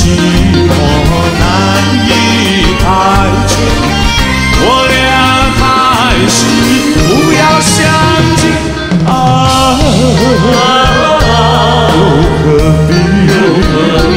寞难以排遣，我俩还是不要相见啊！又何必？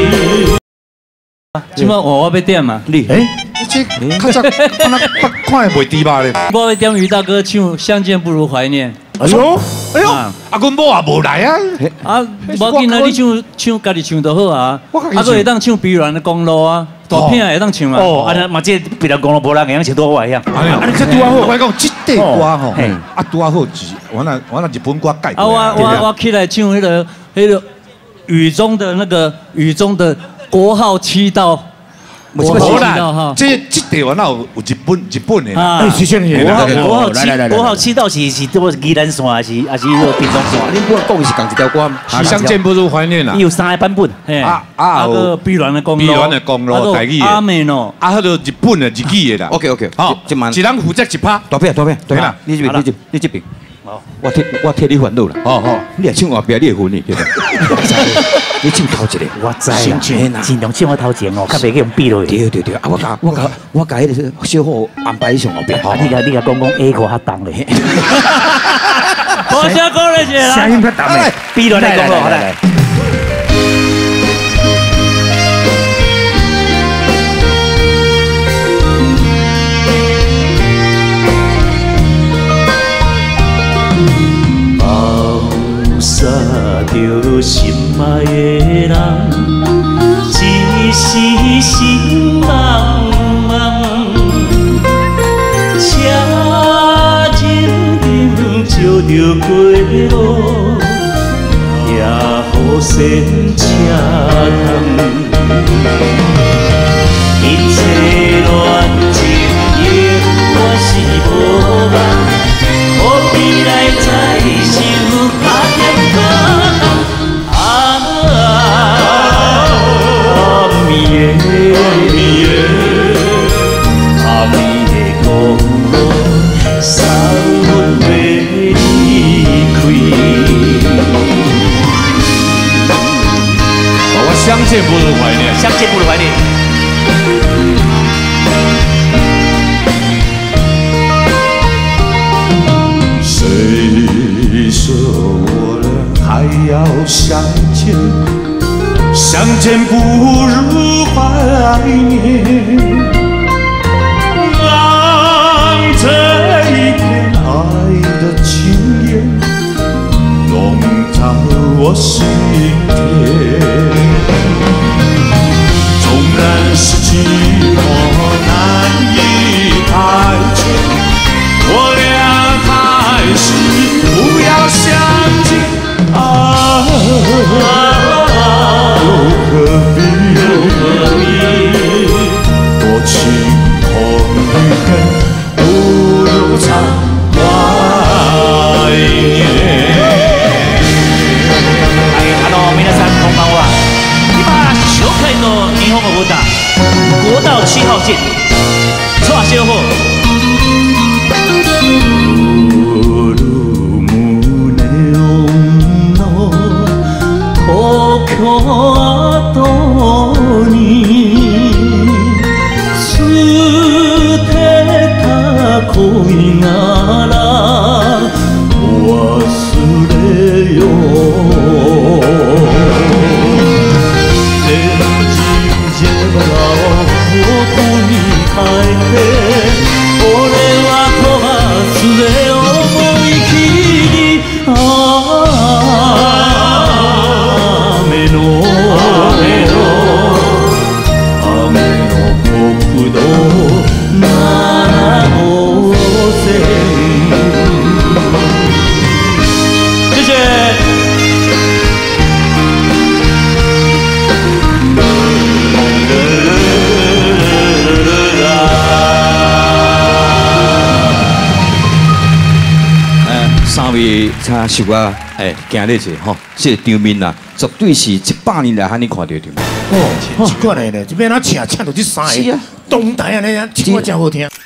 今晚我要点嘛， 你这较早看那看袂猪肉咧。 我要点于大哥唱《相见不如怀念》。 哎呦，阮某也无来啊。 啊，无紧啊，你唱家己唱就好啊。啊，佫会当唱《碧蓝的公路》啊，大片会当唱嘛。 哦，啊，嘛这碧蓝公路无人会样唱多我一样。 啊，你这拄啊好，我讲这块歌吼，啊拄啊好是，我那日本歌改。 啊，我起来唱迄个雨中的国号7道。 无啦，这地方哪有日本的啦？ 是国号7道是都是宜兰线还是屏东线？ 你我讲的是同一条歌。啊，相见不如怀念啦。 伊有3个版本。 个碧蓝的公路， 台语的。 阿美喏， 啊，迄个日本的日语的啦。OK， 好，一人负责一趴。大片，对啦，你这边。我替你烦恼啦。好，你来唱后壁，你会分的，对不？你唱头一个， 我知啦，尽量唱我头前哦，较袂去用比落去。 对，啊，我甲迄个小伙安排上后壁。 你甲讲 A 歌较重咧。 我先讲了一下啦。 声音较重咧，比落来讲咯，来。 洒着心爱的人，一时心茫茫，车前灯照着过路，也好先车通。一切乱情也我是无望，何必来再想？相见不如怀念， 相见不如怀念。 谁说我俩还要相见？相见不如怀念。让这一片爱的情缘笼罩我心田。是寂寞难以排遣，我俩还是不要相见啊！又何必多情空余恨，不如常怀念。 皆さんこんばんは。今紹介の日本語歌。国道7号线，蔡小伙。 3位差受啊，行咧者吼，这个场面啊，绝对是100年来罕你看到的场面。 哦，奇怪嘞，这边哪请到这3个，东台安尼，唱我真好听。